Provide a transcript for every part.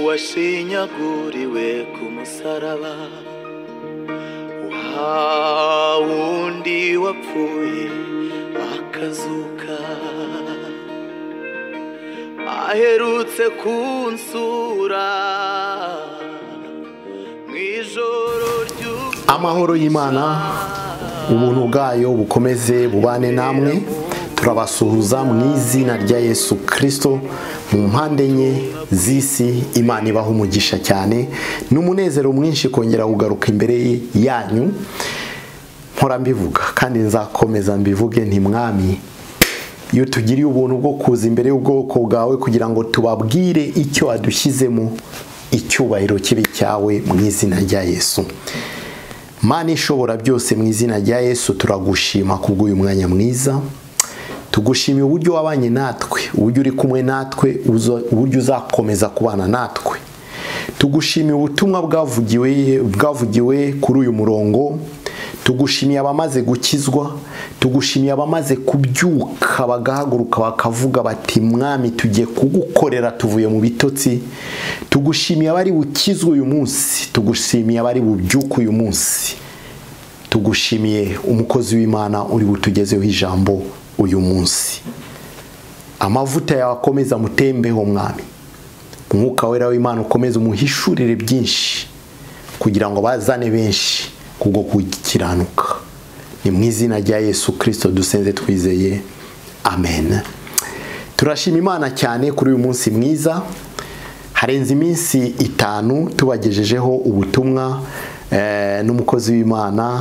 washinyaguriwe ku musaraba, wa wundi wapfuye akazuka, aherutse kunsura mw'ijoro ry'ukuri. Amahoro y'Imana, ubuntu bwayo bukomeze bubane namwe. Turabasuhuza mu izina rya Yesu Kristo mu mpande enye z'isi. Imana ibahe umugisha cyane n'umunezero mwinshi kongera kugaruka imbere yanyu. Mpora mbivuga kandi nzakomeza mbivuge nti Mwami, iyo tugiriye ubuntu bwo kuza imbere y'ubwoko bwawe kugira ngo tubabwire icyo adushyizemo, icyubahiro kibi cyawe mu izina rya Yesu. Mana ishobora byose, mu izina rya Yesu turagushima kubw'uyu mwanya mwiza. Tugushimiye uburyo wabanye natwe, uburyo uri kumwe natwe, uburyo uzakomeza kubana natwe. Tugushimiye ubutumwa bwavugiwe kuri uyu murongo. Tugushimiye abamaze gukizwa, tugushimiye abamaze kubyuka bagahaguruka bakavuga bati Mwami tugiye kugukorera tuvuye mu bitotsi. Tugushimiye abari bukizwe uyu munsi, tugushimiye abari bubyuka uyu munsi. Tugushimiye umukozi w'Imana uri butugezeho ijambo uyu munsi. Amavuta yawe akomeza mutembeho Mwami. Umwuka wera w'Imana ukomeza umuhishurire byinshi kugira ngo bazane benshi kubwo gukiranuka. Ni mu izina rya Yesu Kristo dusenze twizeye, amen. Turashima Imana cyane kuri uyu munsi mwiza. Harenze iminsi 5 tubagejejeho ubutumwa n'umukozi w'Imana.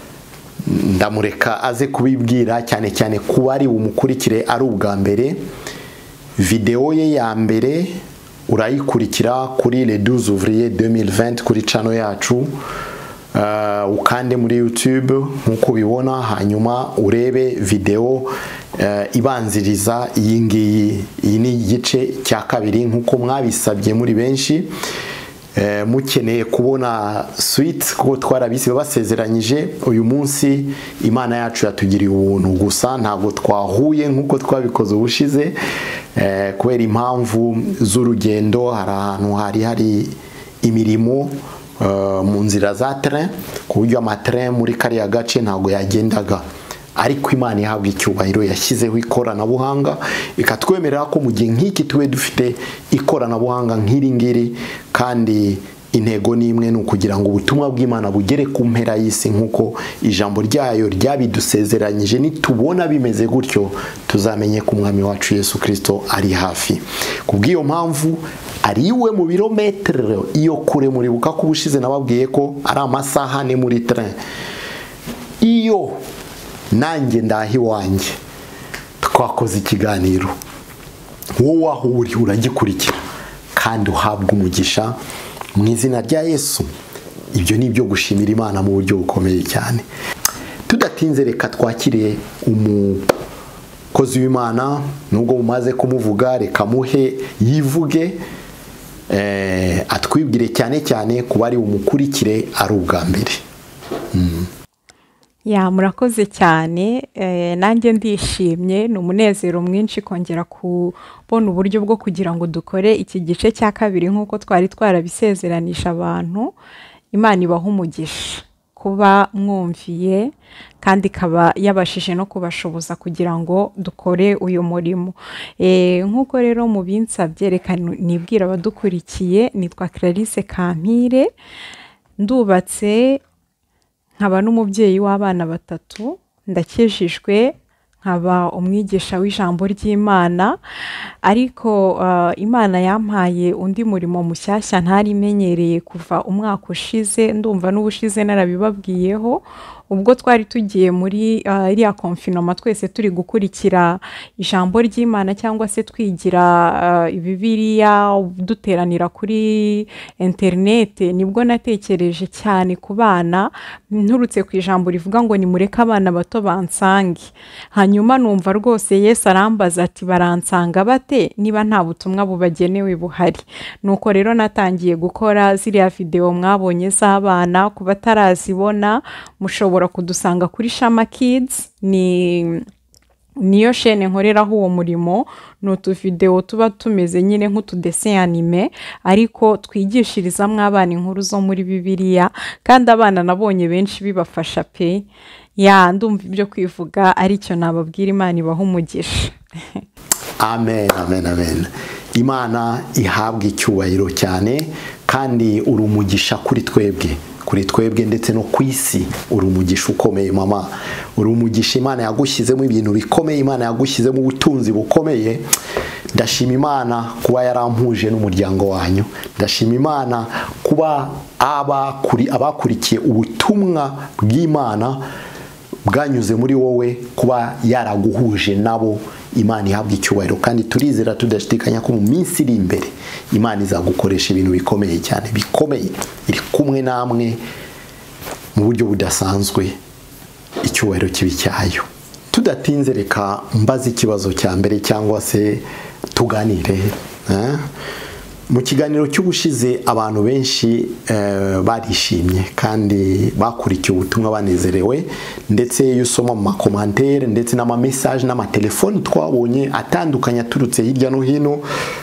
Ndamureka aze kubibwira cyane cyane kuba ari umukurikire ari ubwa mbere. Video ye ya mbere urayikurikira kuri le 12 ouvrier 2020 kuri channel yacu. Ukande muri YouTube nkuko ubibona, hanyuma urebe video ibanziriza iyi ngiyi. Iyi ni igice cya kabiri nkuko mwabisabye muri benshi. Mukeneye kubona suite kuko twarabise basezeranyije. Uyu munsi Imana yacu yatugiriye ubuntu gusa ntabwo twahuye nkuko twabikoze ubushize kubera impamvu z'urugendo. Hari ahantu hari imirimo mu nzira za train ku buryo amatrain muri kariya gace ntabwo yagendaga, ariko Imana ihabwa icyubahiro yashyizeho ikoranabuhanga ikatwemerera ko mu gihe nk'iki tube dufite ikoranabuhanga nk'iri ngiri. Kandi intego ni imwe, ni ukugira ngo ubutumwa bw'Imana bugere ku mpera y'isi nkuko ijambo ryayo ryabidusezeranyije. Nitubona bimeze gutyo tuzamenye ko Umwami wacu Yesu Kristo ari hafi. Kubw'iyo mpamvu ari iwe mu birometero iyo kure. Muribuka ko ubushize nababwiye ko ari amasaha 4 muri train. Iyo nanjye ndahi wanjye twakoze ikiganiro, wowe aho uri uragikurikira kandi uhabwa umugisha mu izina rya Yesu. Ibyo ni ibyo gushimira Imana mu buryo bukomeye cyane. Tudatinze reka twakire umukozi w'Imana. Nubwo mumaze kumuvuga, reka muhe yivuge, atwibwire cyane cyane kuba ari umukurikire ari ubwa mbere. Ya murakoze cyane. Nanjye ndishimye, ni umunezero mwinshi kongera kubona uburyo bwo kugira ngo dukore iki gice cya kabiri nkuko twari twarabisezeranisha abantu. Imana ibahe umugisha kuba mwumviye kandi ikaba yabashije no kubashoboza kugira ngo dukore uyu murimo. Nkuko rero mubinsabye, reka nibwira abadukurikiye. Nitwa Clarisse Kampire, ndubatse, nkaba n'umubyeyi w'abana 3, ndakijijwe, nkaba umwigisha w'ijambo ry'Imana. Ariko Imana yampaye undi murimo mushyashya ntari imenyereye kuva umwaka ushize. Ndumva n'ubushize narabibabwiyeho ubwo twari tugiye muri iriya confinement twese turi gukurikira ijambo ry'Imana cyangwa se twigira Bibiliya duteranira kuri internet. Nibwo natekereje cyane ku bana, nturutse ku ijambo rivuga ngo nimureke abana bato bansange. Hanyuma numva rwose Yesu arambaza ati baransanga bate niba nta butumwa bubagenewe buhari. Nuko rero natangiye gukora ziriya video mwabonye z'abana. Ku batarazibona mushobora kudusanga kuri Shama Kids, ni niyo shene nkoreraho uwo murimo. Ni utuvideo tuba tumeze nyine nk'utudessin anime ariko twigishirizamo abana inkuru zo muri Bibiliya, kandi abana nabonye benshi bibafasha pe. Ndumva ibyo kwivuga aricyo nababwira. Imana ibahe umugisha. Amen, amen, amen. Imana ihabwa icyubahiro cyane, kandi uri umugisha kuri twebwe ndetse no ku isi. Uri umugisha ukomeye mama, uri umugisha. Imana yagushyizemo ibintu bikomeye, Imana yagushyizemo ubutunzi bukomeye. Ndashima Imana kuba yarampuje n'umuryango wanyu. Ndashima Imana kuba abakurikiye ubutumwa bw'Imana bwanyuze muri wowe, kuba yaraguhuje nabo. Imana ihabwa icyubahiro, kandi turizera tudashidikanya ko mu minsi iri imbere Imana izagukoresha ibintu bikomeye cyane, bikomeye. Iri kumwe namwe mu buryo budasanzwe. Icyubahiro kibi cyayo. Tudatinze reka mbaze ikibazo cya mbere cyangwa se tuganire. Mu kiganiro cy'ubushize abantu benshi barishimye kandi bakurikiye ubutumwa banezerewe, ndetse iyo usoma mu makomantere ndetse n'ama message n'amatelefoni twabonye atandukanye aturutse hirya no hino,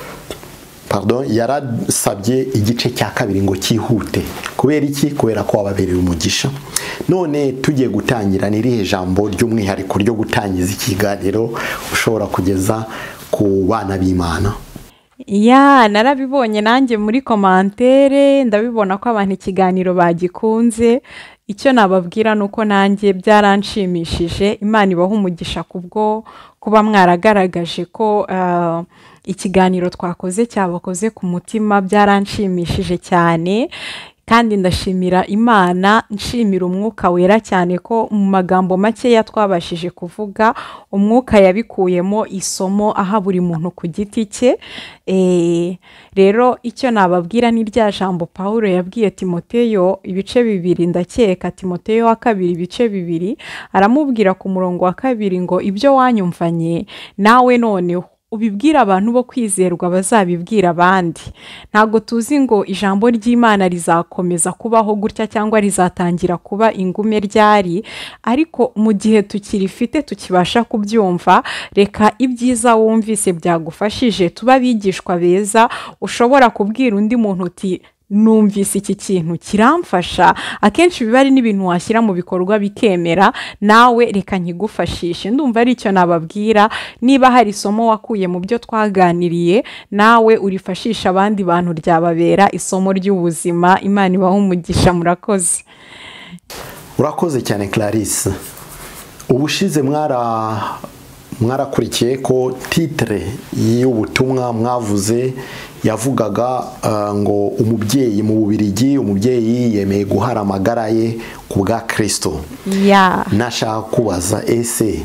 yarasabye igice cya kabiri ngo cyihute. Kubera iki? Kubera ko wababereye umugisha. None tugiye gutangira, n'irihe jambo ry'umwihariko ryo gutangiza ikiganiro ushobora kugeza ku bana b'Imana? Narabibonye nanjye muri komantere, ndabibona ko abantu ikiganiro bagikunze. Icyo nababwira nuko nanjye byaranshimishije. Imana ibahe umugisha kubwo kuba mwaragaragaje ko ikiganiro twakoze cyabakoze ku mutima. Byaranshimishije cyane, kandi ndashimira Imana, nshimira Umwuka wera cyane ko mu magambo makeya twabashije kuvuga Umwuka yabikuyemo isomo aha buri muntu ku giti cye. Rero icyo nababwira ni rya jambo Pawulo yabwiye Timoteyo, ibice 2, ndakeka Timoteyo wa 2 ibice 2, aramubwira ku murongo wa 2 ngo ibyo wanyumvanye nawe noneho ubibwira abantu bo kwizerwa bazabibwira abandi. Ntago tuzi ngo ijambo ry'Imana rizakomeza kubaho gutya cyangwa rizatangira kuba ingume ryari, ariko mu gihe tukirifite tukibasha kubyumva, reka ibyiza wumvise byagufashije tuba bigishwa beza. Ushobora kubwira undi muntu uti numvise iki kintu kiramfasha. Akenshi biba ari n'ibintu washyira mu bikorwa bikemera, nawe reka nkigufashishe. Ndumva ari icyo nababwira. Niba hari isomo wakuye mu byo twaganiriye, nawe urifashisha abandi bantu, ryababera isomo ry'ubuzima. Imana ibahe umugisha. Murakoze. Urakoze cyane Clarisse. Ubushize mwarakurikiye ko titre y'ubutumwa mwavuze yavugaga ngo umubyeyi mu Bubiligi, umubyeyi yemeye guhara amagara ye ku bwa Kristo. Nashaka kubaza ese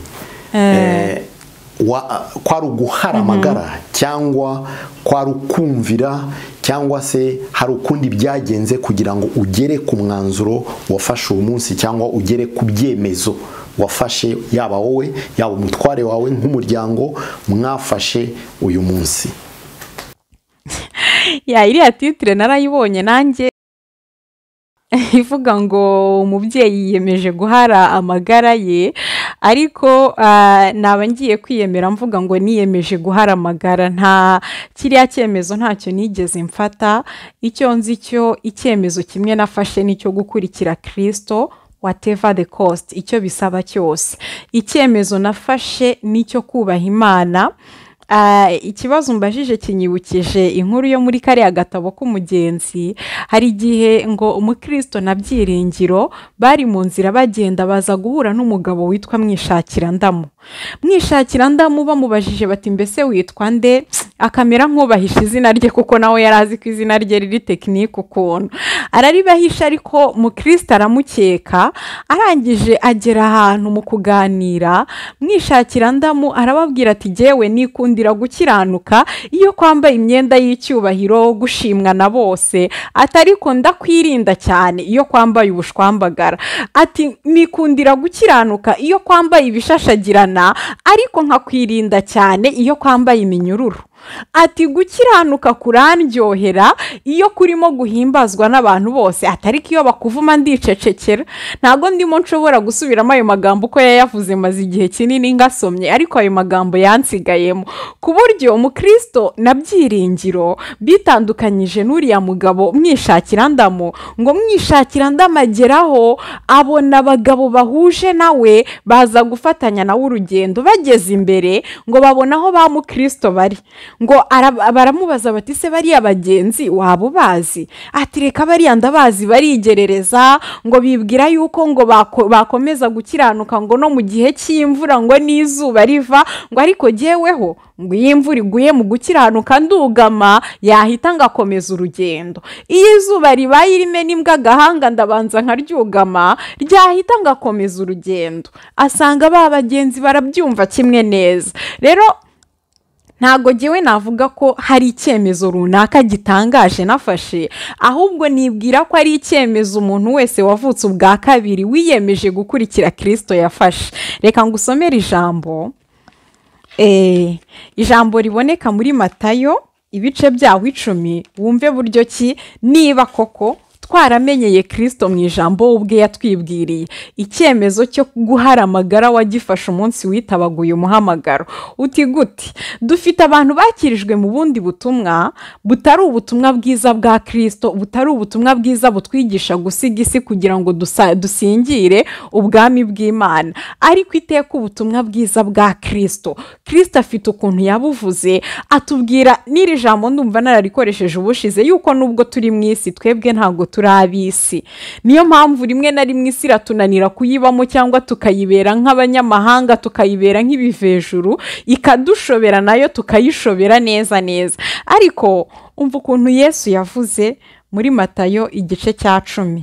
kwari uguhara amagara cyangwa kwari ukumvira, cyangwa se hari ukundi byagenze kugira ngo ugere ku mwanzuro wafashe uyu munsi, cyangwa ugere ku byemezo wafashe, yaba wowe yaba umutware wawe nk'umuryango mwafashe uyu munsi? Iriya titre narayibonye nanjye ivuga ngo umubyeyi yiyemeje guhara amagara ye, ariko naba ngiye kwiyemera mvuga ngo niyemeje guhara amagara. Nta kiriya cyemezo ntacyo nigeze mfata. Icyo nzi cyo icyemezo kimwe nafashe nicyo gukurikira Kristo whatever the cost, icyo bisaba cyose. Icyemezo nafashe nicyo kubaha Imana. Ikibazo mbajije kinyibukije inkuru yo muri kariya gatabo k'umugenzi. Hari igihe ngo umukristo na Byiringiro bari mu nzira bagenda, baza guhura n'umugabo witwa Mwishakira-ndamu. Mwishakira-ndamu bamubajije bati mbese witwa nde? Akamera nk'ubahisha izina rye, kuko nawe yarazi ko izina rye riri tekinike ukuntu. Araribahisha, ariko mukristo aramukeka. Arangije agera ahantu mu kuganira, Mwishakira-ndamu arababwira ati jyewe nikundira gukiranuka iyo kwambaye imyenda y'icyubahiro, gushimwa na bose. Atariko ndakwirinda cyane iyo kwambaye ubushwambagara. Ati nikundira gukiranuka iyo kwambaye ibishashagirana, ariko nkakwirinda cyane iyo kwambaye iminyururu. ati gukiranuka kurandyohera iyo kurimo guhimbazwa n'abantu bose, atari ko iyo bakuvuma ndicecekera. Ntago ndimo nshobora gusubiramo ayo magambo uko yayavuze maze igihe kinini ngasomye, ariko ayo magambo yansigayemo, ku buryo umukristo na Byiringiro bitandukanyije n'uriya mugabo mwishakira ndamo, ngo mwishakira ndamageraho abona abagabo bahuje nawe baza gufatanya nawe urugendo. Bageze imbere ngo babona aho ba mukristo bari, ngo baramubaza bati se bariya bagenzi waba ubazi? Ati reka bariya ndabazi, barigerereza, ngo bibwira yuko ngo bakomeza gukiranuka ngo no mu gihe cy'imvura ngo n'izuba riva, ngo ariko jyeweho ngo iyo imvura iguye mu gukiranuka ndugama yahita ngakomeza urugendo. Iyo izuba ribaye irime n'imbwa agahanga ndabanza nkaryugama ryahita ngakomeza urugendo. Asanga ba bagenzi barabyumva kimwe neza. Rero ntago jyewe navuga ko hari icyemezo runaka gitangaje nafashe, ahubwo nibwira ko ari icyemezo umuntu wese wavutse ubwa kabiri wiyemeje gukurikira Kristo yafashe. Reka ngusomere ijambo. Ijambo riboneka muri Matayo ibice byaho 10, wumve buryo ki niba koko twaramenyeye Kristo mu ijambo ubwe yatwibwiriye. Icyemezo cyo guhara amagara wagifashe umunsi witabaguye umuhamagaro. Uti gute? Dufite abantu bakirijwe mu bundi butumwa butari ubutumwa bwiza bwa Kristo, butari ubutumwa bwiza butwigisha gusiga isi kugira ngo dusingire ubwami bw'Imana, ariko iteka ubutumwa bwiza bwa Kristo. Kristo afite ukuntu yabuvuze, atubwira n'iri jambo ndumva nararikoresheje ubushize, yuko nubwo turi mu isi twebwe ntago turabisi. Niyo mpamvu rimwe na rimwe isi iratunanira kuyibamo cyangwa tukayibera nk'abanyamahanga, tukayibera nk'ibivejuru, ikadushobera nayo tukayishobera neza neza. Ariko umva ukuntu Yesu yavuze muri Matayo igice cya 10,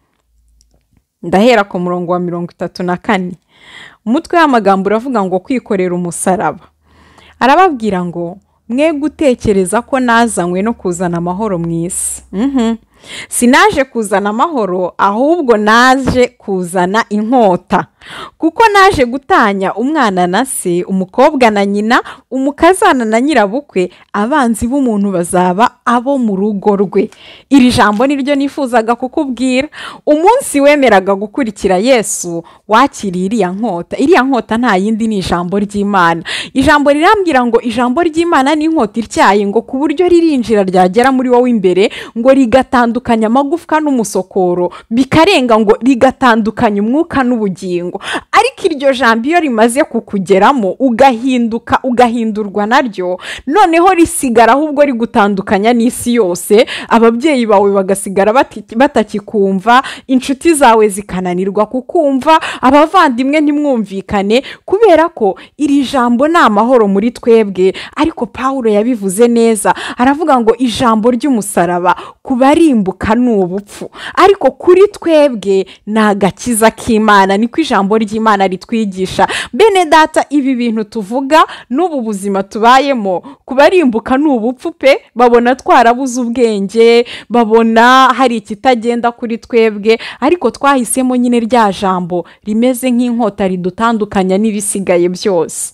ndahera ku murongo wa 34. Umutwe w'amagambo uravuga ngo kwikorera umusaraba. Arababwira ngo mwe gutekereza ko nazanywe no kuzana amahoro mu isi. Sinaje kuzana amahoro, ahubwo naje kuzana inkota. Kuko naje gutanya umwana na se, umukobwa na nyina, umukazana na nyirabukwe, abanzi b'umuntu bazaba abo mu rugo rwe. Iri jambo niryo nifuzaga kukubwira. Umunsi wemeraga gukurikira Yesu wakiriye iriya nkota. Iriya nkota nta yindi ni ijambo ry'Imana. Ijambo rirambwira ngo ijambo ry'Imana ni inkota ityaye, ngo ku buryo ririnjira ryagera muri wowe imbere, ngo rigatandukanya amagufwa n'umusokoro, bikarenga ngo rigatandukanya umwuka n'ubugingo. Ariko iryo jambo iyo rimaze kukugeramo ugahindurwa naryo, noneho risigara ahubwo rigutandukanya n'isi yose. Ababyeyi bawe bagasigara batakikumva, inshuti zawe zikananirwa kukumva, abavandimwe ntimwumvikane, kubera ko iri jambo ni amahoro muri twebwe. Ariko Pawulo yabivuze neza, aravuga ngo ijambo ry'umusaraba kubarimbuka n'ubupfu, ariko kuri twebwe ni agakiza k'Imana. Niko ijambo ry'Imana ritwigisha. Bene data, ibi bintu tuvuga n'ubu buzima tubayemo kubarimbuka n'ubupfu pe, babona twarabuze ubwenge, babona hari ikitagenda kuri twebwe, ariko twahisemo nyine rya jambo rimeze nk'inkota ridutandukanya n'ibisigaye byose.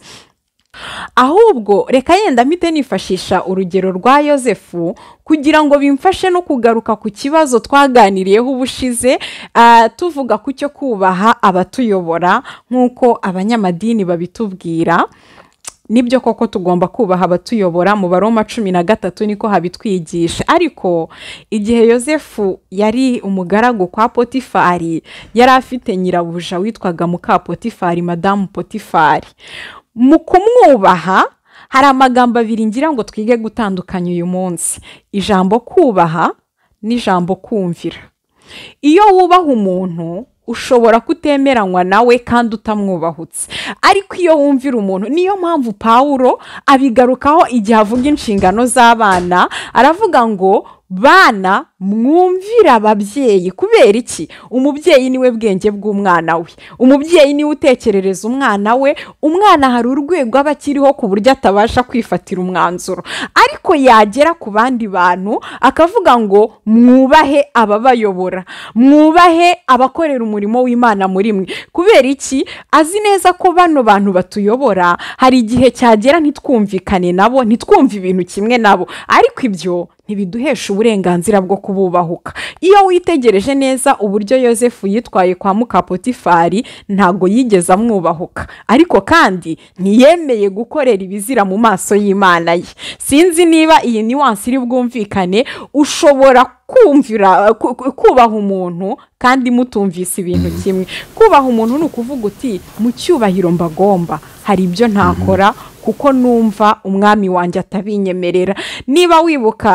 Ahubwo reka yenda mpite nifashisha urugero rwa Yosefu kugira ngo bimfashe no kugaruka ku kibazo twaganiriyeho ubushize, tuvuga ku cyo kubaha abatuyobora nk'uko abanyamadini babitubwira. Nibyo koko tugomba kubaha abatuyobora, mu Baroma 13 niko habitwigisha. Ariko igihe Yosefu yari umugaragu kwa Potifari, yari afite nyirabuja witwaga muka Potifari, madamu Potifari. Mu kumwubaha hari amagambo abiri ngira ngo twige gutandukanya uyu munsi: ijambo kubaha n'ijambo kumvira. Iyo wubaha umuntu ushobora kutemeranywa nawe kandi utamwubahutse, ariko iyo wumvira umuntu, niyo mpamvu Pawulo abigarukaho igihe avuga inshingano z'abana, aravuga ngo bana mwumvira ababyeyi. Kubera iki? Umubyeyi niwe bwenge bw'umwana we, umubyeyi niwe utekerereza umwana we. Umwana hari urwego aba akiriho ku buryo atabasha kwifatira umwanzuro, ariko yagera ku bandi bantu akavuga ngo mwubahe ababayobora, mwubahe abakorera umurimo w'Imana muri mwe. Kubera iki? Azi neza ko bano bantu batuyobora hari igihe cyagera ntitwumvikane nabo, ntitwumve ibintu kimwe nabo, ariko ibyo ntibiduhesha uburenganzira bwo kububahuka. Iyo witegereje neza uburyo Yosefu yitwaye kwa muka Potifari, ntago yigeze amwubahuka, ariko kandi ntiyemeye gukorera ibizira mu maso y'Imana ye. Sinzi niba iyi nuance iri bwumvikane. Ushobora kumvira kubaha umuntu kandi mutumvise ibintu kimwe. Kubaha umuntu ni ukuvuga uti mu cyubahiro mbagomba, hari ibyo ntakora kuko numva umwami wanjye atabinyemerera. Niba wibuka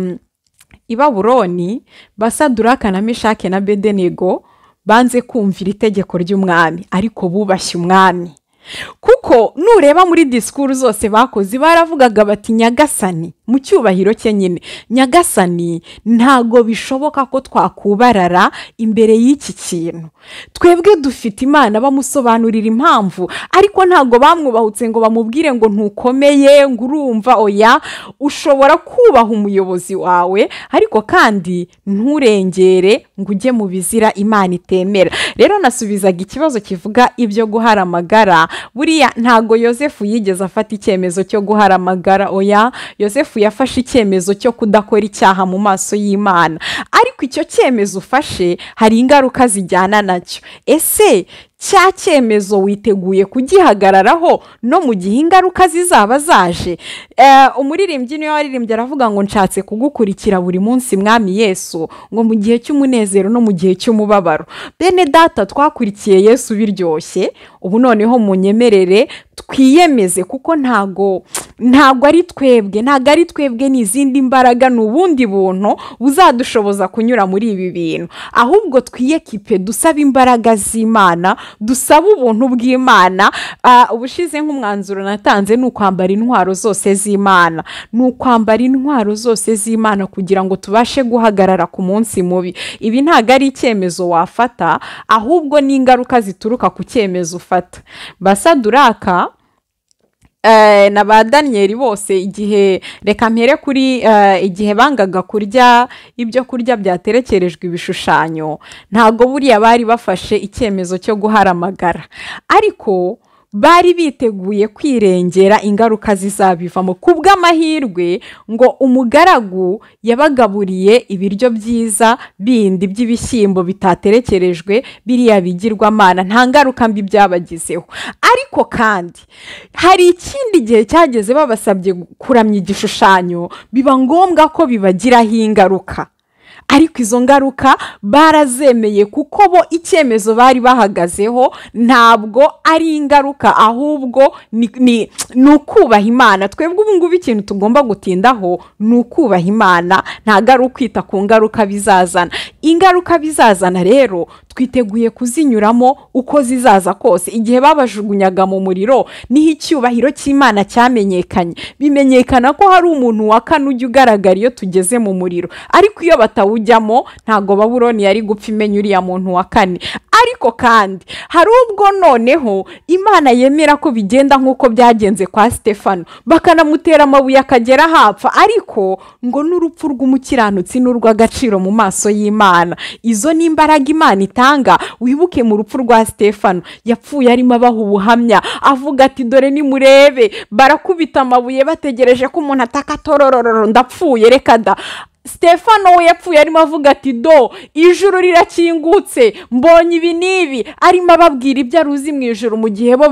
i Babuloni, Basaduraka na Meshake na Abedenego banze kumvira itegeko ry'umwami, ariko bubashye umwami. Kuko nureba muri disikuru zose bakoze baravugaga bati Nyagasani, mu cyubahiro cye nyine, Nyagasani ntago bishoboka ko twakubarara imbere y'iki kintu. Twebwe dufite Imana, bamusobanurira impamvu, ariko ntago bamwubahutse ngo bamubwire ngo ntukomeye, ngo urumva. Oya, ushobora kubaha umuyobozi wawe, ariko kandi nturengere ngo ujye mu bizira Imana itemera. Rero nasubizaga ikibazo kivuga ibyo guhara amagara. Buriya ntago Yosefu yigeze afata icyemezo cyo guhara amagara. Oya, Yosefu yafashe icyemezo cyo kudakora icyaha mu maso y'Imana, ariko icyo cyemezo ufashe hari ingaruka zijyana nacyo. Ese cya cyemezo witeguye kugihagararaho no mu gihe ingaruka zizaba zaje? Umuririmbyi niwe waririmbye aravuga ngo nshatse kugukurikira buri munsi mwami Yesu, ngo mu gihe cy'umunezero no mu gihe cy'umubabaro. Bene data, twakurikiye Yesu biryoshye, ubu noneho munyemerere twiyemeze, kuko ntago ari twebwe, ni izindi mbaraga, ni ubundi buntu buzadushoboza kunyura muri ibi bintu. Ahubwo twiyekipe, dusaba imbaraga z'Imana, dusaba ubuntu bw'Imana. Ubushize nk'umwanzuro natanze ni ukwambara intwaro zose z'Imana, kugira ngo tubashe guhagarara ku munsi mubi. Ibi ntago ari icyemezo wafata, ahubwo ni ingaruka zituruka ku cyemezo ufata. Basaduraka na ba Daniyeli bose igihe, reka mpere kuri igihe bangaga kurya ibyo kurya byaterekerejwe ibishushanyo, ntago buriya bari bafashe icyemezo cyo guhara amagara, ariko bari biteguye kwirengera ingaruka zizabivamo. Kubw'amahirwe ngo umugaragu yabagaburiye ibiryo byiza bindi by'ibishyimbo bitaterekerejwe, biriya bigirwamana, nta ngaruka mbi byabagizeho. Ariko kandi hari ikindi gihe cyageze babasabye kuramya igishushanyo, biba ngombwa ko bibagiraho ingaruka, ariko izo ngaruka barazemeye, kuko bo icyemezo bari bahagazeho ntabwo ari ingaruka, ahubwo ni ukubaha Imana. Twebwe ubu ngubu ikintu tugomba gutindaho ni ukubaha Imana, ntabwo ari ukwita ku ngaruka bizazana. Ingaruka bizazana rero twiteguye kuzinyuramo uko zizaza kose. Igihe babajugunyaga mu muriro niho icyubahiro cy'Imana cyamenyekanye, bimenyekana ko hari umuntu wa kane ujya ugaragara iyo tugeze mu muriro, ariko iyo batawujyamo ntago Babuloni yari gupfa imenya uriya muntu wa kane. Ariko kandi hari ubwo noneho Imana yemera ko bigenda nk'uko byagenze kwa Stefano, bakanamutera amabuye akagera hapfa, ariko ngo n'urupfu rw'umukiranutsi n'urw'agaciro mu maso y'Imana. Izo ni imbaraga Imana itanga. Wibuke mu rupfu rwa Stefano, yapfuye arimo abaha ubuhamya, avuga ati dore nimurebe barakubita amabuye bategereje ko umuntu ataka torororo, ndapfuye reka da. Stefano we yapfuye arimo avuga ati do ijuru rirakingutse, mbonye ibi n'ibi, arimo ababwira ibyo aruzi mu ijuru, mu gihe bo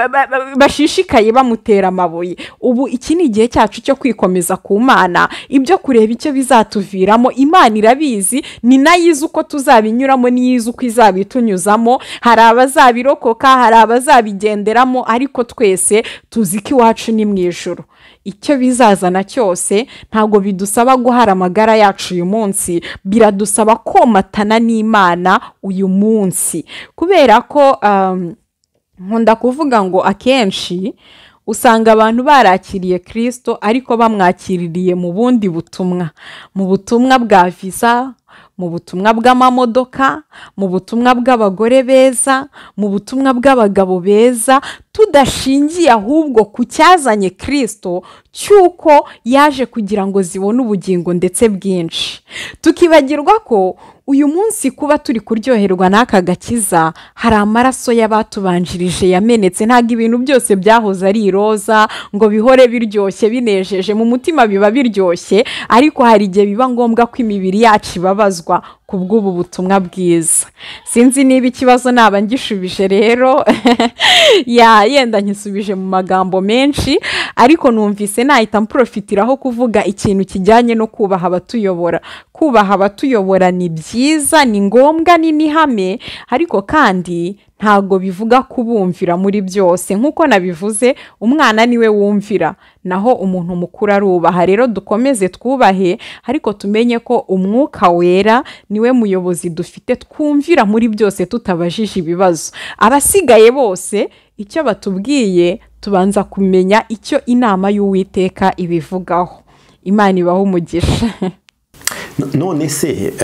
bashishikaye bamutera amabuye. Ubu iki ni igihe cyacu cyo kwikomeza ku Mana, ibyo kureba icyo bizatuviramo. Imana irabizi, ni nayo izi uko tuzabinyuramo, niyo izi uko izabitunyuzamo. Hari abazabirokoka, hari abazabigenderamo, ariko twese tuzi ko iwacu ni mu ijuru. Icyo bizazana cyose ntago bidusaba guhara amagara yacu uyu munsi, biradusaba komatana n'Imana uyu munsi. Kubera ko nkunda kuvuga ngo akenshi usanga abantu barakiriye Kristo ariko bamwakiririye mu bundi butumwa, mu butumwa bwa visa, mu butumwa bw'amamodoka, mu butumwa bw'abagore beza, mu butumwa bw'abagabo beza, tudashingiye ahubwo ku cyazanye Kristo cyuko yaje kugira ngo zibone ubugingo ndetse bwinshi. Tukibagirwa ko uyu munsi kuba turi kuryoherwa n'aka gakiza hari amaraso y'abatubanjirije yamenetse. Ntabwo ibintu byose byahoze ari iroza ngo bihore biryoshye binejeje, mu mutima biba biryoshye, ariko hari igihe biba ngombwa ko imibiri yacu ibabazwa kubw'ubu butumwa bwiza. Sinzi niba ikibazo naba ngishubije rero yenda nkisubije mu magambo menshi, ariko numvise nahita mprofitiraho kuvuga ikintu kijyanye no kubaha abatuyobora. Kubaha abatuyobora ni byiza, ni ngombwa, ni n'ihame, ariko kandi ntago bivuga kubumvira muri byose. Nkuko nabivuze, umwana niwe wumvira, naho umuntu mukuru arubaha. Rero dukomeze twubahe, ariko tumenye ko Umwuka wera niwe muyobozi dufite, twumvira muri byose tutabajije ibibazo. Abasigaye bose icyo batubwiye tubanza kumenya icyo inama y'Uwiteka ibivugaho. Imana ibahe umugisha. None se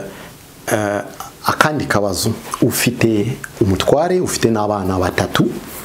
akandi kabazo, ufite umutware, ufite n'abana batatu,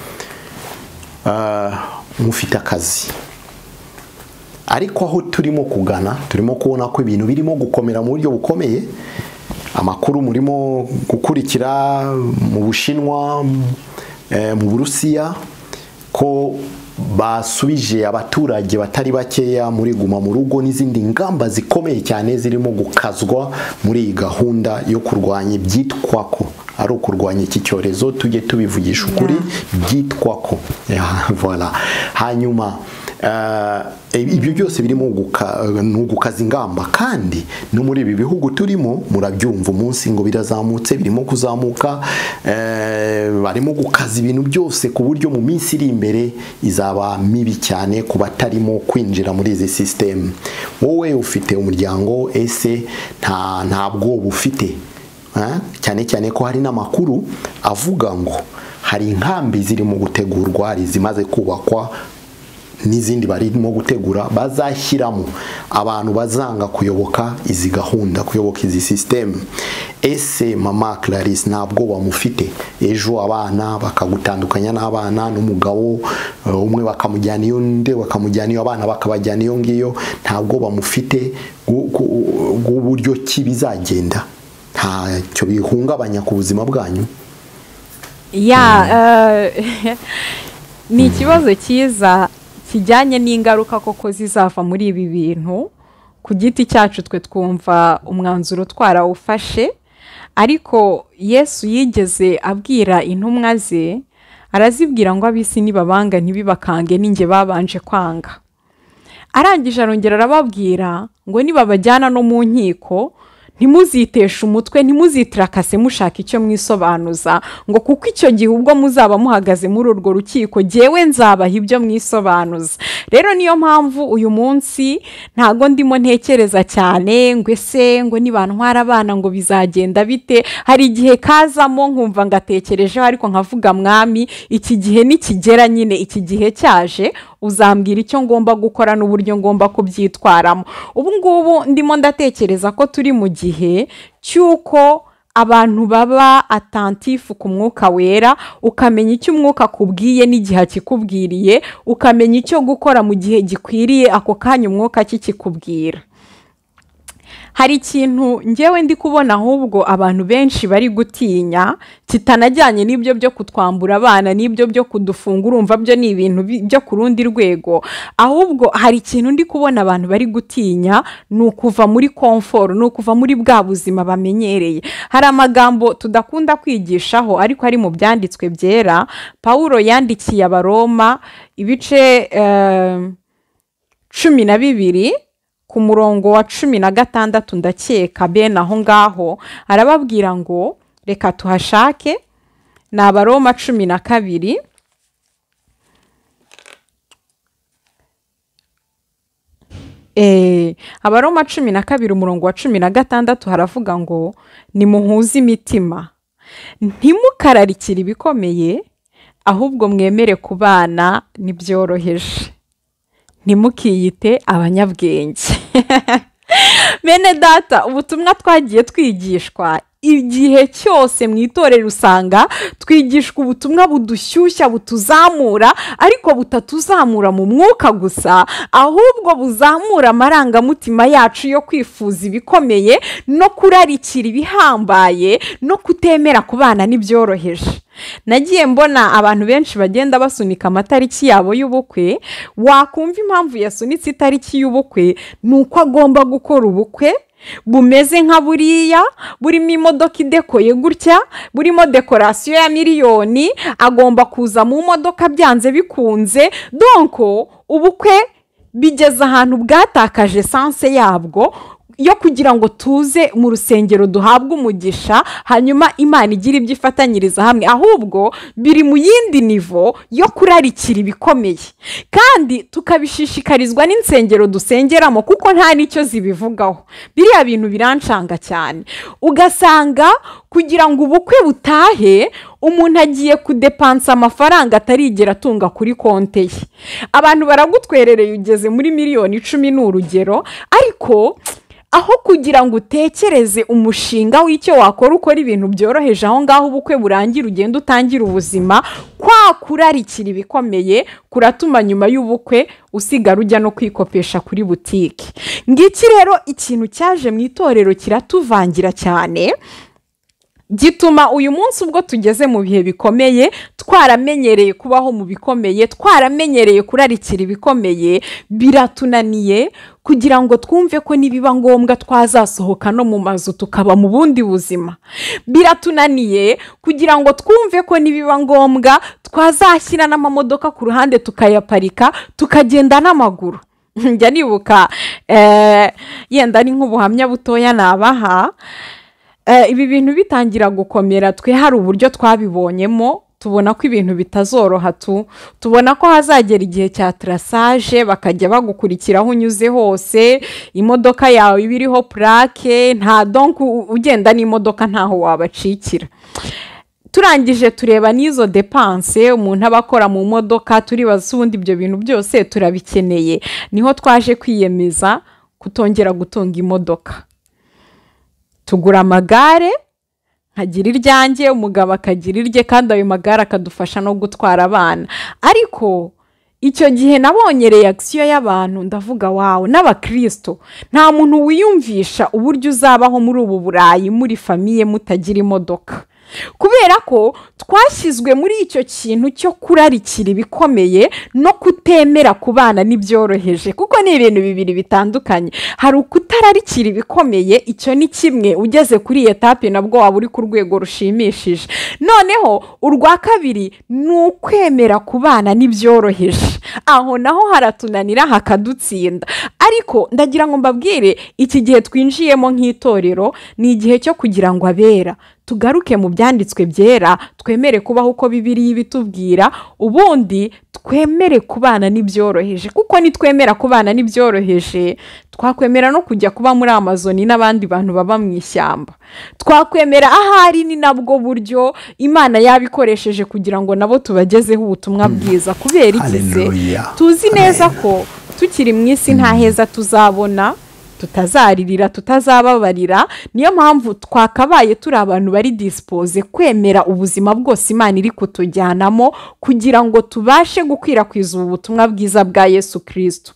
mufite akazi, ariko aho turimo kugana turimo kubona ko ibintu birimo gukomera mu buryo bukomeye. Amakuru murimo gukurikira mu Bushinwa, mu Burusiya, ko basubije abaturage batari bakeya muri guma mu rugo, n'izindi ngamba zikomeye cyane zirimo gukazwa muri iyi gahunda yo kurwanya ibyitwa ko ari ukurwanya iki cyorezo. Tujye tubivugisha ukuri, byitwa ko voilà. Hanyuma ibyo byose birimo gukaza ingamba, kandi no muri ibi bihugu turimo murabyumva, umunsi ngo birazamutse, birimo kuzamuka, barimo gukaza ibintu byose ku buryo mu minsi iri imbere izaba mibi cyane ku batarimo kwinjira muri izi system. Wowe ufite umuryango, ese ntabwo bufite, cyane cyane ko hari n'amakuru avuga ngo hari inkambi zirimo gutegurwa, hari zimaze kubakwa, n'izindi barimo gutegura bazashyiramo abantu bazanga kuyoboka izi gahunda, kuyoboka izi system. Ese mama Clarisse ntabwo bamufite? Ejo abana bakagutandukanya n'abana n'umugabo umwe, bakamujyana iyo nde, bakamujyana iyo, abana bakabajyana iyo ngiyo, ntabwo bamufite uburyo ki bizagenda? Ntacyo bihungabanya ku buzima bwanyu? Ni ikibazo cyiza kijyanye n'ingaruka koko zizava muri ibi bintu. Ku giti cyacu twe twumva umwanzuro twarawufashe, ariko Yesu yigeze abwira intumwa ze, arazibwira ngo ab'isi nibabanga ntibibakange, ninjye babanje kwanga. Arangije arongera arababwira ngo nibabajyana no mu nkiko ntimuziteshe umutwe, ntimuzitirakase mushaka icyo mwisobanuza, ngo kuko icyo gihe ubwo muzaba muhagaze muri urwo rukiko jyewe nzabaha ibyo mwisobanuza. Rero niyo mpamvu uyu munsi ntago ndimo ntekereza cyane ngo ese ngo nibantwara abana ngo bizagenda bite. Hari igihe kazamo nkumva ngatekerejeho, ariko nkavuga Mwami, iki gihe nikigera, nyine iki gihe cyaje, uzambwira icyo ngomba gukora n'uburyo ngomba kubyitwaramo. Ubu ngubu ndimo ndatekereza ko turi mu gihe cyuko abantu baba attentif ku Mwuka wera, ukamenya icyo Umwuka akubwiye n'igihe akikubwiriye, ukamenya icyo gukora mu gihe gikwiriye ako kanya Umwuka kikikubwira. Hari ikintu njyewe ndi kubona ahubwo abantu benshi bari gutinya, kitanajyanye n'ibyo byo kutwambura abana, n'ibyo byo kudufunga, urumva byo ni ibintu byo ku rundi rwego. Ahubwo hari ikintu ndi kubona abantu bari gutinya, ni ukuva muri comfort, ni ukuva muri bwa buzima bamenyereye. Hari amagambo tudakunda kwigishaho ariko ari mu byanditswe byera. Pawulo yandikiye Abaroma ibice 12 ku murongo wa 16 ndakeka bene aho ngaho, arababwira ngo reka tuhashake. Ni Abaroma 12 Abaroma 12 umurongo wa 16 haravuga ngo nimuhuze imitima, ntimukararikire ibikomeye, ahubwo mwemere kubana n'ibyoroheje, ntimukiyite abanyabwenge. Bene data, ubutumwa twagiye twigishwa igihe cyose mu itorero usanga twigishwa ubutumwa budushyushya, butuzamura, ariko butatuzamura mu mwuka gusa, ahubwo buzamura amarangamutima yacu yo kwifuza ibikomeye no kurarikira ibihambaye no kutemera kubana n'ibyoroheje. Nagiye mbona abantu benshi bagenda basunika amatariki yabo y'ubukwe, wakumva impamvu yasunitse itariki y'ubukwe nuko agomba gukora ubukwe bumeze nka buriya, burimo imodoka idekoye gutya, burimo dekorasiyo ya miliyoni, agomba kuza mu modoka byanze bikunze. Donko ubukwe bigeze ahantu bwatakaje sanse yabwo yo kugira ngo tuze mu rusengero duhabwe umugisha, hanyuma Imana igira ibyo ifatanyiriza hamwe, ahubwo biri mu yindi nivo yo kurarikira ibikomeye, kandi tukabishishikarizwa n'insengero dusengeramo kuko nta nicyo zibivugaho. Biriya bintu birancanga cyane, ugasanga kugira ngo ubukwe butahe umuntu agiye kudepansa amafaranga atarigera atunga kuri konte ye. Abantu baragutwerereye ugeze muri miliyoni 10 n'urugero, ariko aho kugira ngo utekereze umushinga w'icyo wakora, ukora ibintu byoroheje, aho ngaho ubukwe burangira ugenda utangira ubuzima, kwa kurarikira ibikomeye kuratuma nyuma y'ubukwe usigara ujya no kwikopesha kuri butike. Ngiki rero ikintu cyaje mu itorero kiratuvangira cyane, gituma uyu munsi ubwo tugeze mu bihe bikomeye, twaramenyereye kubaho mu bikomeye, twaramenyereye kurarikira ibikomeye, biratunaniye kugira ngo twumve ko nibiba ngombwa twazasohoka no mu mazu tukaba mu bundi buzima. Biratunaniye kugira ngo twumve ko nibiba ngombwa twazashyira n'amamodoka ku ruhande tukayaparika tukagenda n'amaguru. Njya nibuka yenda ni nk'ubuhamya butoya nabaha. Ibi bintu bitangira gukomera, twe hari uburyo twabibonyemo, tubona ko ibintu bitazoroha, tubona ko hazagera igihe cya trasage bakajya bagukurikiraho unyuze hose, imodoka yawe ibiriho plaque, nta donc ugenda n'imodoka ntaho wabacikira. Turangije tureba n'izo dépenses umuntu abakora mu modoka, turibaza ubundi ibyo bintu byose turabikeneye. Niho twaje kwiyemeza kutongera gutunga imodoka, tugura amagare, nkagira iryanjye, umugabo akagira irye, kandi ayo magare akadufasha no gutwara abana. Ariko icyo gihe nabonye reaction y'abantu, ndavuga wawe, n'abakristo nta muntu wiyumvisha uburyo uzabaho muri ubu Burayi muri famiye mutagira imodoka, kubera ko twashyizwe muri icyo kintu cyo kurarikira ibikomeye no kutemera kubana n'ibyoroheje, kuko ni ibintu bibiri bitandukanye. Hari ukutararikira ibikomeye, icyo ni kimwe, ugeze kuri etape nabwo waba uri ku rwego rushimishije. Noneho urwa kabiri ni ukwemera kubana n'ibyoroheje, aho naho haratunanira hakadutsinda. Ariko ndagira ngo mbabwire, iki gihe twinjiyemo nk'itorero ni igihe cyo kugira ngo abera tugaruke mu byanditswe byera, twemere kubaho uko Bibiliya ibitubwira, ubundi twemere kubana n'ibyoroheje, kuko nitwemera kubana n'ibyoroheje twakwemera no kujya kuba muri Amazoni n'abandi bantu baba mu ishyamba. Twakwemera ahari ni nabwo buryo Imana yabikoresheje kugira ngo nabo tubagezeho ubutumwa bwiza, kubera ikize tuzi neza ko tukiri mu isi nta heza tuzabona, tutazaririra, tutazababarira. Niyo mpamvu twakabaye turi abantu bari dispose kwemera ubuzima bwose Imana iri kutujyanamo kugira ngo tubashe gukwirakwiza ubu butumwa bwiza bwa Yesu Kristo.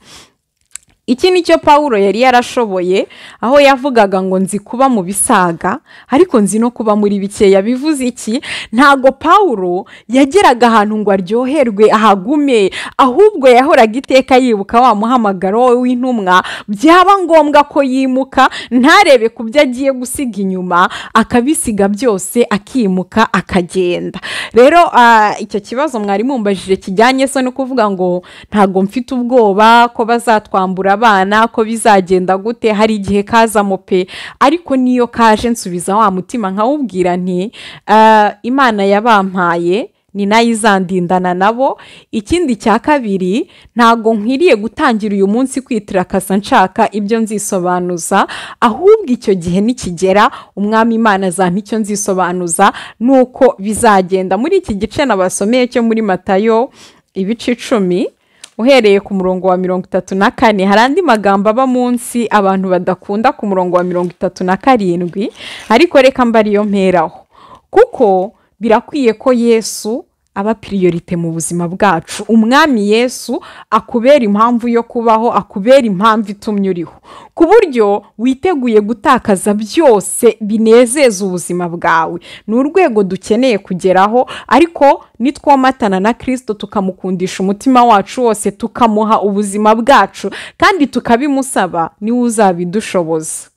Iki nicyo Paulo yari yarashoboye, aho yavugaga ngo nzi kuba mu bisaga ariko nzi no kuba muri bikeya. Bivuze iki? Ntago Paulo yageraga ahantu ngo aryoherwe ahagume, ahubwo yahoraga iteka yibuka wa muhamagaro w'intumwa, byaba ngombwa ko yimuka ntarebe ku byo agiye gusiga inyuma, akabisiga byose akimuka akagenda. Rero icyo kibazo mwari mumbajije kijyanye so no kuvuga ngo ntago mfite ubwoba ko bazatwambura abana, ko bizagenda gute, hari igihe kaza mope, ariko niyo kaje nsubiza wa mutima nkawubwira nti Imana yabampaye ni nayo izandindana nabo. Ikindi cya kabiri, ntago nkwiriye gutangira uyu munsi kwitirakaza nshaka ibyo nzisobanuza, ahubwo icyo gihe nikigera umwami Imana azampa icyo nzisobanuza nuko bizagenda. Muri iki gice nabasomeye cyo muri Matayo ibice 10 uhereye ku murongo wa 34, hari andi magambo aba munsi abantu badakunda ku murongo wa 37, ariko reka mbariyo mperaho, kuko birakwiye ko Yesu aba priorite mu buzima bwacu. Umwami Yesu akubera impamvu yo kubaho, akubera impamvu itumye uriho, ku buryo witeguye gutakaza byose binezeza ubuzima bwawe. Ni urwego dukeneye kugeraho, ariko nitwomatana na Kristo tukamukundisha umutima wacu wose, tukamuha ubuzima bwacu kandi tukabimusaba, niwe uzabidushoboza.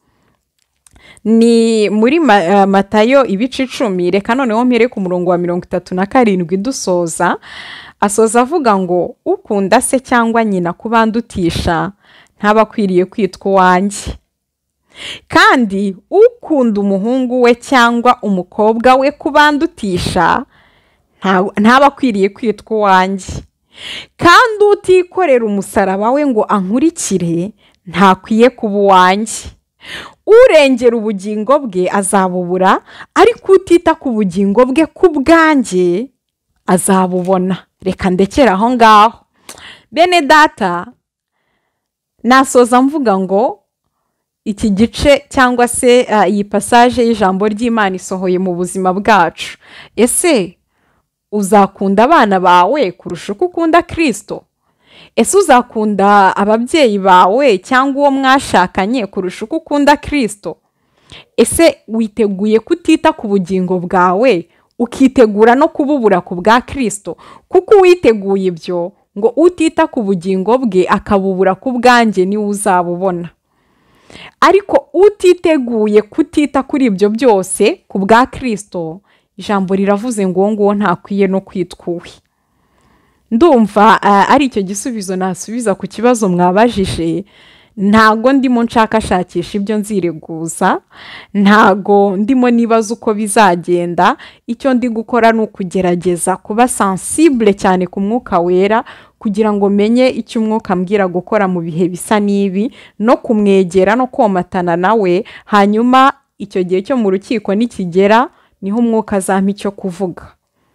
Ni muri Matayo ibice 10, reka noneho mpere ku murongo wa 37 dusoza. Asoza avuga ngo ukunda se cyangwa nyina kubandutisha ntabakwiriye kwitwa uwanjye, kandi ukunda umuhungu we cyangwa umukobwa we kubandutisha ntabakwiriye kwitwa uwanjye, kandi utikorera umusaraba we ngo ankurikire ntakwiye kuba uwanjye. Urengera ubugingo bwe azabubura, ariko utita ku bugingo bwe ku bwanjye azabubona. Reka ndekera aho ngaho. Bene data, nasoza mvuga ngo iki gice cyangwa se iyi passage y'ijambo ry'Imana isohoye mu buzima bwacu. Ese uzakunda abana bawe kurusha uko ukunda Kristo? Ese uzakunda ababyeyi bawe cyangwa uwo mwashakanye kurusha uko ukunda Kristo? Ese witeguye kutita ku bugingo bwawe ukitegura no kububura ku bwa Kristo? Kuko witeguye ibyo, ngo utita ku bugingo bwe akabubura ku bwanjye niwe uzabubona. Ariko utiteguye kutita kuri ibyo byose ku bwa Kristo, ijambo riravuze ngo ngo ntakwiye no kwitwa uwe. Ndumva ari icyo gisubizo nasubiza ku kibazo mwabajije. Ntago ndimo nshakashakisha ibyo nzireguza, ntago ndimo nibaza uko bizagenda. Icyo ndi gukora ni ukugerageza kuba sensible cyane ku Mwuka Wera, kugira ngo menye icyo Umwuka ambwira gukora mu bihe bisa n'ibi, no kumwegera no komatana nawe. Hanyuma icyo gihe cyo mu rukiko nikigera, niho Umwuka azampa icyo kuvuga.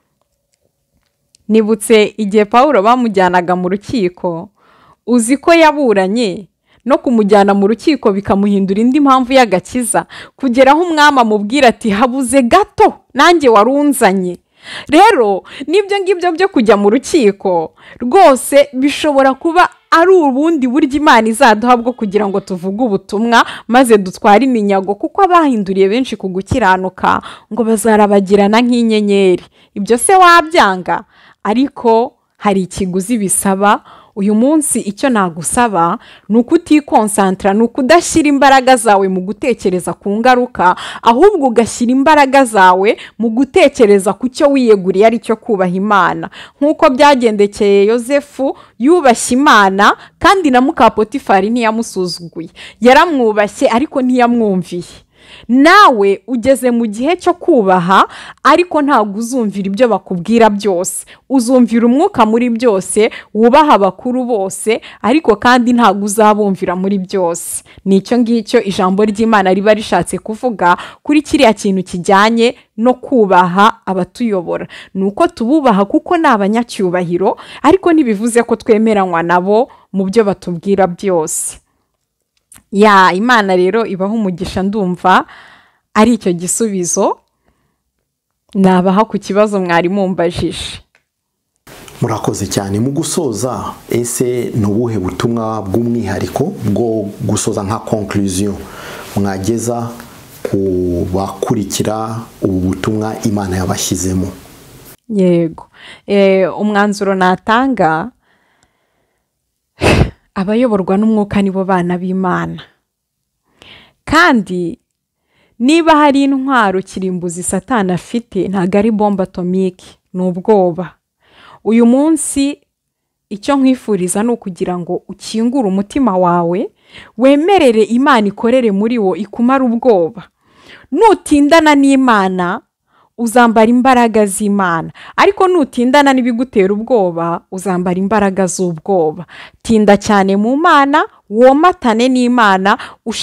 Nibutse igihe Pawulo bamujyanaga mu rukiko, uzi ko yaburanye no kumujyana mu rukiko bikamuhindura indi mpamvu y'agakiza, kugeraho umwami amubwira ati habuze gato nanjye warunzanye. Rero nibyo ngibyo byo kujya mu rukiko rwose bishobora kuba ari ubundi buryo Imana izaduha bwo kugira ngo tuvuge ubutumwa maze dutware iminyago, kuko abahinduriye benshi ku gukiranuka ngo bazarabagirana nk'inyenyeri. Ibyo se wabyanga? Ariko hari ikiguzi bisaba. Uyu munsi icyo nagusaba ni ukutikonsantra, ni ukudashyira imbaraga zawe mu gutekereza ku ngaruka, ahubwo ugashyira imbaraga zawe mu gutekereza ku cyo wiyeguriye, ari cyo kubaha Imana. Nk'uko byagendekeye Yosefu, yubashye Imana kandi na muka Potifari ntiyamusuzuguye, yaramwubashye ariko ntiyamwumviye. Nawe ugeze mu gihe cyo kubaha, ariko ntabwo uzumvira ibyo bakubwira byose, uzumvira Umwuka muri byose, wubaha abakuru bose, ariko kandi ntabwo uzabumvira muri byose. Nicyo ngicyo ijambo ry'Imana riba rishatse kuvuga kuri kiriya kintu kijyanye no kubaha abatuyobora. Nuko tububaha kuko ni abanyacyubahiro, ariko ntibivuze ko twemeranywa nabo mu byo batubwira byose. Imana rero ibaho umugisha. Ndumva ari icyo gisubizo nabaha ku kibazo mwari mumbajije. Murakoze cyane. Mu gusoza, ese ni ubuhe butumwa bw'umwihariko bwo gusoza nka conclusion mwageza ku bakurikira ubu butumwa Imana yabashyizemo? Yego, umwanzuro natanga, abayoborwa n'Umwuka nibo bana b'Imana, kandi niba hari intwaro kirimbuzi Satani afite ntago ari bombe atomike, ni ubwoba. Uyu munsi icyo nkwifuriza ni ukugira ngo ukingure umutima wawe, wemerere Imana ikorere muri wo, ikumara ubwoba. Nutindana n'Imana uzambara imbaraga z'Imana, ariko nutindana n'ibigutera ubwoba uzambara imbaraga z'ubwoba. Tinda cyane mu Mana, womatane n'Imana,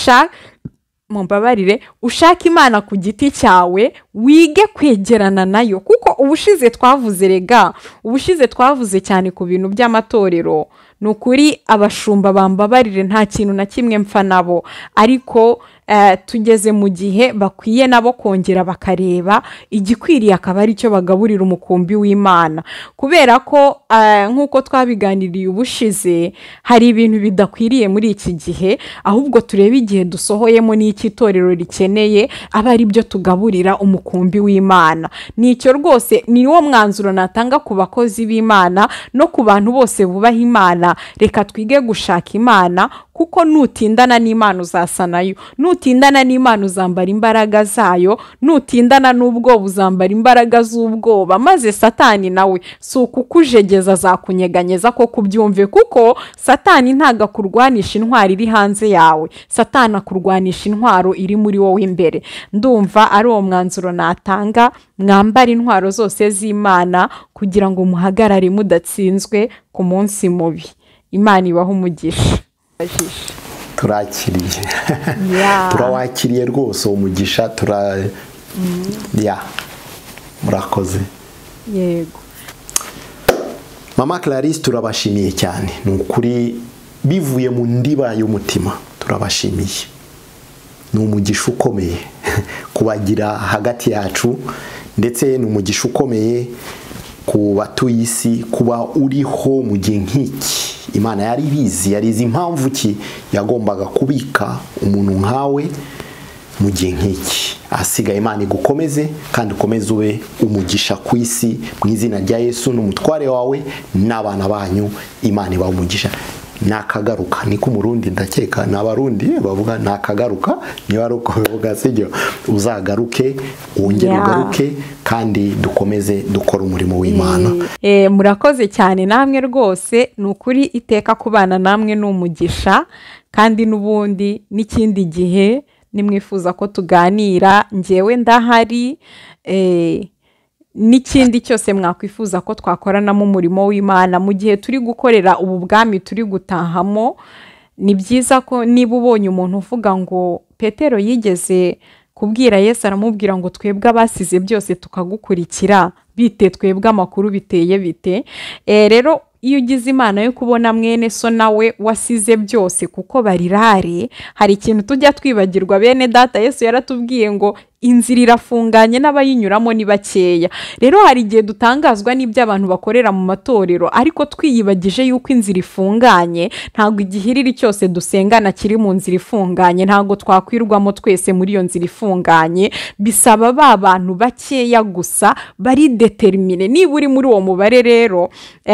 ushaka Imana ku giti cyawe, wige kwegerana nayo, kuko ubushize twavuze cyane ku bintu by'amatorero. Nukuri abashumba bambabarire, nta kintu na kimwe mpfa nabo, ariko tugeze mu gihe bakwiye nabo kongera bakareba igikwiriye, akaba ari cyo bagaburira umukumbi w'Imana, kubera ko nk'uko twabiganiriye ubushize, hari ibintu bidakwiriye muri iki gihe, ahubwo turebe igihe dusohoyemo n'iki itorero rikeneye, aba ari byo tugaburira umukumbi w'Imana. Nicyo rwose niwo mwanzuro natanga ku bakozi b'Imana no ku bantu bose bubaha Imana. Reka twige gushaka Imana, kuko nutindana n'Imana uzasa nayo, nutindana n'Imana uzambara imbaraga zayo, nutindana n'ubwoba uzambara imbaraga z'ubwoba, maze Satani nawe si ukukujegeza azakunyeganyeza ko kubyumve, kuko Satani ntago akurwanisha intwaro iri hanze yawe, Satani akurwanisha intwaro iri muri wowe imbere. Ndumva ari uwo mwanzuro natanga, mwambara intwaro zose z'Imana kugira ngo muhagarare mudatsinzwe ku munsi mubi. Imana ibahe umugisha. Turakiriye turawakiriye rwose umugisha, murakoze. Yego Mama Clarisse, turabashimiye cyane, ni ukuri bivuye mu ndiba y'umutima, turabashimiye. Ni umugisha ukomeye kubagira hagati yacu, ndetse ni umugisha ukomeye ku batuye isi kuba uriho mu gihe nk'iki. Imana yari ibizi, yarizi impamvu ki yagombaga kubika umuntu nkawe mu gihe nk'iki. Asigaye Imana igukomeze, kandi ukomeze ube umugisha ku isi, mu izina rya Yesu n'umutware wawe n'abana banyu. Imana ibahe umugisha. Nakagaruka niko umurundi, ndakeka n'abarundi bavuga nakagaruka, niba ari uko bivuga sibyo, uzagaruke wongere ugaruke, kandi dukomeze dukora umurimo w'Imana. Murakoze cyane namwe rwose, ni ukuri iteka kubana namwe n'umugisha, kandi n'ubundi n'ikindi gihe nimwifuza ko tuganira, njyewe ndahari. N'ikindi cyose mwakwifuza ko twakoranamo umurimo w'Imana mu gihe turi gukorera ubu bwami turi gutahamo, ni byiza ko niba ubonye umuntu uvuga ngo Petero yigeze kubwira Yesu, aramubwira ngo twebwe abasize byose tukagukurikira, bite twebwe amakuru biteye bite? Rero iyo ugize Imana yo kubona mwene so nawe wasize byose kuko barirare, hari ikintu tujya twibagirwa bene data. Yesu yaratubwiye ngo inzira irafunganye n'abayinyuramo ni bakeya. Rero hari igihe dutangazwa n'ibyo abantu bakorera mu matorero, ariko twiyibagije yuko inzira ifunganye. Ntabwo igihiriri cyose dusengana kiri mu nzira ifunganye, ntabwo twakwirwamo twese muri iyo nzira ifunganye. Bisaba ba bantu bakeya gusa bari determine. Niba uri muri uwo mubare rero,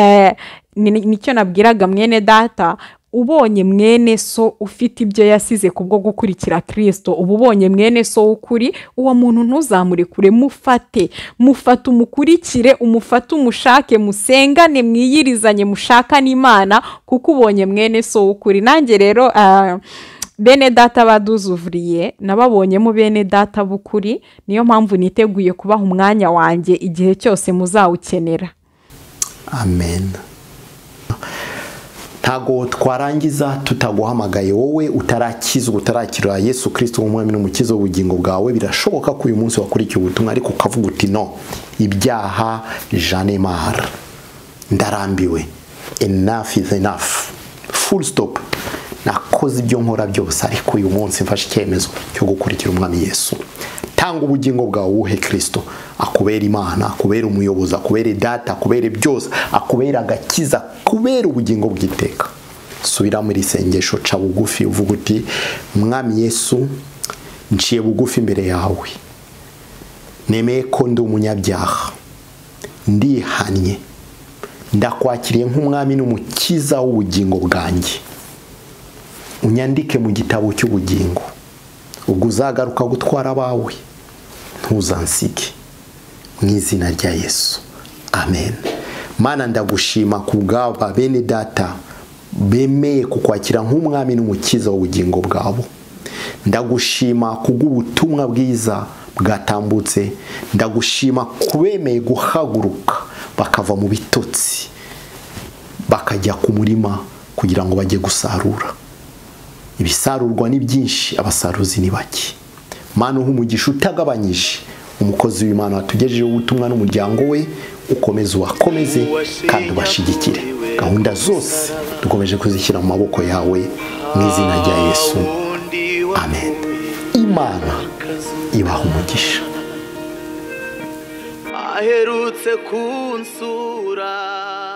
nicyo nabwiraga mwene data, ubonye mwene so ufite ibyo yasize kubwo gukurikira Kristo, ubonye mwene so w'ukuri, uwo muntu ntuzamurekure, mufate umukurikire, umufate umushake, musengane, mwiyirizanye, mushakane Imana, kuko ubonye mwene so w'ukuri. Nanjye rero bene data baduzuvuriye nababonyemo bene data b'ukuri, niyo mpamvu niteguye kubaha umwanya wanjye igihe cyose muzawukenera. Amen. Ntago twarangiza tutaguhamagaye wowe utarakizwa, utarakira Yesu Kristo nk'umwami n'umukiza w'ubugingo bwawe. Birashoboka ko uyu munsi wakurikiye ubutumwa ariko ukavuga uti no, ibyaha janemar, ndarambiwe, enough is enough, full stop, nakoze ibyo nkora byose, ariko uyu munsi mfashe icyemezo cyo gukurikira umwami Yesu. Tanga ubugingo bwawe uhe Kristo, akubera Imana, akubera umuyobozi, akubera data, akubera byose, akubera agakiza, akubera ubugingo bw'iteka. Subira muri sengesho, ca bugufi uvuga uti mwami Yesu, nciye bugufi imbere yawe, nemeye ko ndi umunyabyaha, ndihannye, ndakwakiriye nk'umwami n'umukiza w'ubugingo bwanjye. Unyandike mu gitabo cy'ubugingo, ubwo uzagaruka gutwara abawe ntuzansige, mu izina rya Yesu, amen. Mana, ndagushima kubw'aba bene data bemeye kukwakira nk'umwami n'umukiza w'ubugingo bwabo. Ndagushima kubw'ubutumwa bwiza bwatambutse. Ndagushima kubemeye guhaguruka bakava mu bitotsi bakajya ku murima kugira ngo bajye gusarura. Ibisarurwa ni byinshi, abasaruzi ni bake. Mana umugisha utagabanyije umukozi w'Imana watugejejeho ubutumwa n'umuryango we, ukomeze ubakomeze kandi ubashigikire. Gahunda zose dukomeje kuzishyira mu maboko yawe mu izina rya Yesu, amen. Imana ibahe umugisha. aherutse kunsura.